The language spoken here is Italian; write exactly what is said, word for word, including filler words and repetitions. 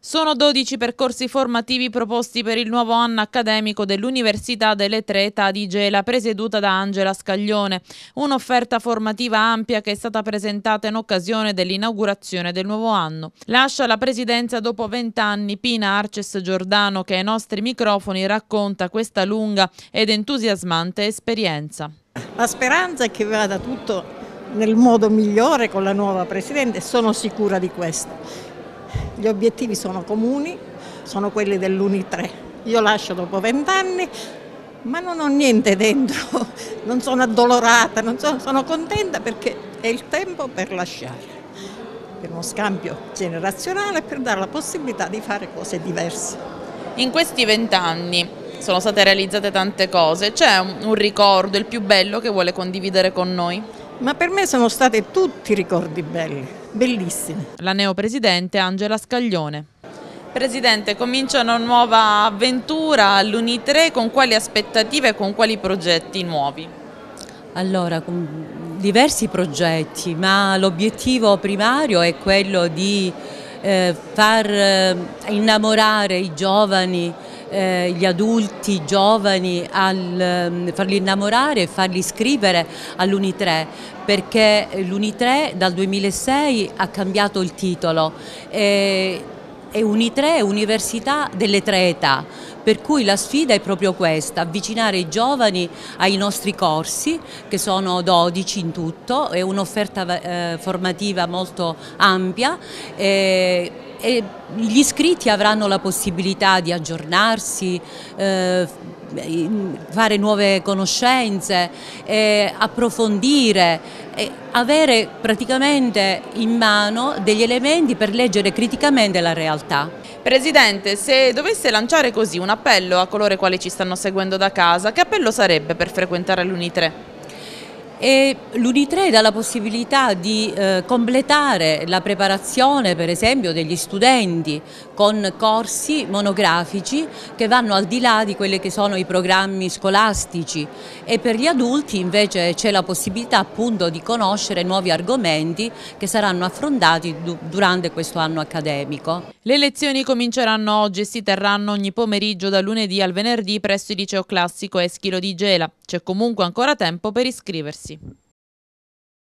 Sono dodici percorsi formativi proposti per il nuovo anno accademico dell'Università delle Tre Età di Gela, presieduta da Angela Scaglione. Un'offerta formativa ampia che è stata presentata in occasione dell'inaugurazione del nuovo anno. Lascia la presidenza dopo vent'anni Pina Arces Giordano, che ai nostri microfoni racconta questa lunga ed entusiasmante esperienza. La speranza è che vada tutto nel modo migliore con la nuova presidente, sono sicura di questo. Gli obiettivi sono comuni, sono quelli dell'Uni tre. Io lascio dopo vent'anni, ma non ho niente dentro, non sono addolorata, non sono, sono contenta perché è il tempo per lasciare, per uno scambio generazionale, per dare la possibilità di fare cose diverse. In questi vent'anni sono state realizzate tante cose, c'è un, un ricordo, il più bello, che vuole condividere con noi? Ma per me sono stati tutti ricordi belli, bellissimi. La neopresidente Angela Scaglione. Presidente, comincia una nuova avventura all'Uni tre, con quali aspettative e con quali progetti nuovi? Allora, con diversi progetti, ma l'obiettivo primario è quello di eh, far eh, innamorare i giovani, eh, gli adulti, i giovani, al, farli innamorare e farli iscrivere all'Uni tre, perché l'Uni tre dal duemilasei ha cambiato il titolo. Eh, E Uni tre è Università delle Tre Età, per cui la sfida è proprio questa: avvicinare i giovani ai nostri corsi, che sono dodici in tutto, è un'offerta eh, formativa molto ampia. Eh, e gli iscritti avranno la possibilità di aggiornarsi, eh, fare nuove conoscenze, eh, approfondire, eh, avere praticamente in mano degli elementi per leggere criticamente la realtà. Presidente, se dovesse lanciare così un appello a coloro i quali ci stanno seguendo da casa, che appello sarebbe per frequentare l'Uni tre? E l'Uni tre dà la possibilità di eh, completare la preparazione, per esempio, degli studenti con corsi monografici che vanno al di là di quelli che sono i programmi scolastici, e per gli adulti invece c'è la possibilità appunto di conoscere nuovi argomenti che saranno affrontati du- durante questo anno accademico. Le lezioni cominceranno oggi e si terranno ogni pomeriggio dal lunedì al venerdì presso il Liceo Classico Eschilo di Gela. C'è comunque ancora tempo per iscriversi.